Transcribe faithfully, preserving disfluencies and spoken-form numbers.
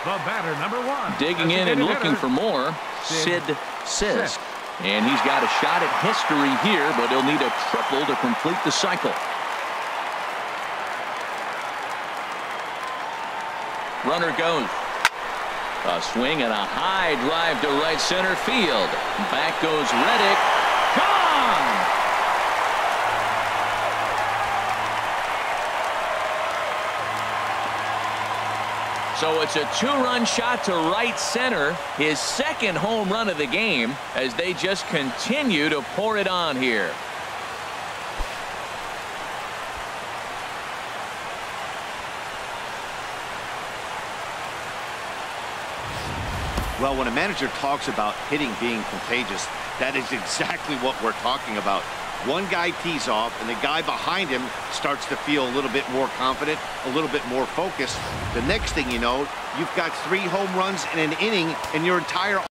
The batter, number one. Digging in and looking for more, Sid Sisk. And he's got a shot at history here, but he'll need a triple to complete the cycle. Runner goes. A swing and a high drive to right center field. Back goes Reddick. Gone! So it's a two-run shot to right center, his second home run of the game, as they just continue to pour it on here. Well, when a manager talks about hitting being contagious, that is exactly what we're talking about. One guy tees off, and the guy behind him starts to feel a little bit more confident, a little bit more focused. The next thing you know, you've got three home runs in an inning, and your entire